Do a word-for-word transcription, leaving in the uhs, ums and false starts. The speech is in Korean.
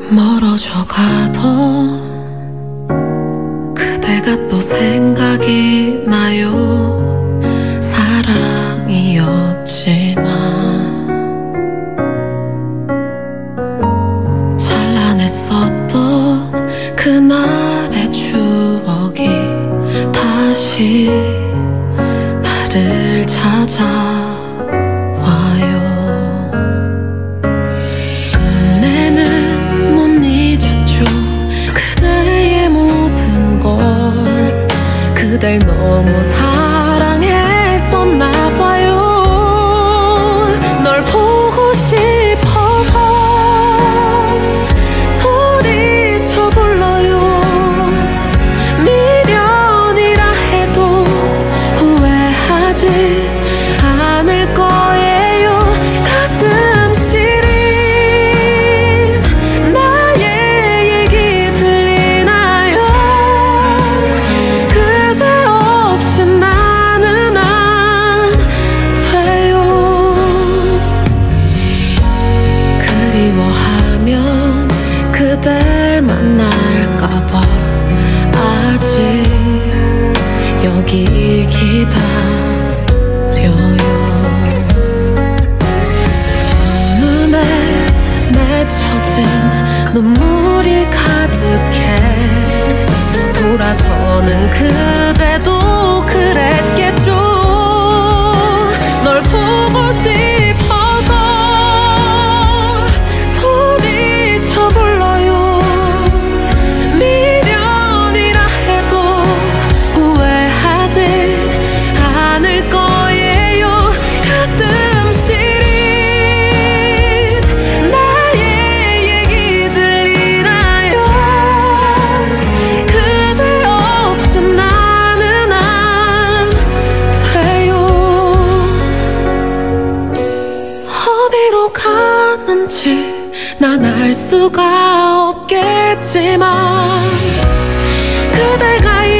멀어져 가던 그대가 또 생각이 나요. 사랑이었지만 찬란했었던 그날의 추억이 다시 나를 찾아 그댈 너무 사랑했었나 봐요. 널 보고 싶어서 소리쳐 불러요. 미련이라 해도 후회하지 않을 거예요. 가슴 시린 나의 얘기 들리나요? 그대 없이 나는 안 돼요. 그리워하면 그댈 만날까봐 아직 여기 기다려요. 두 눈에 맺혀진 눈물이 가득해 돌아서는 그대도 그랬겠죠. 널 보고 싶어서 소리쳐 불러요. 미련이라 해도 후회하지 않을 거예요. 가슴 시린 나의 얘기 들리나요? 그대 없이 나는 안 돼요. 어디로 가는지 난 알 수가 없겠지만 그대가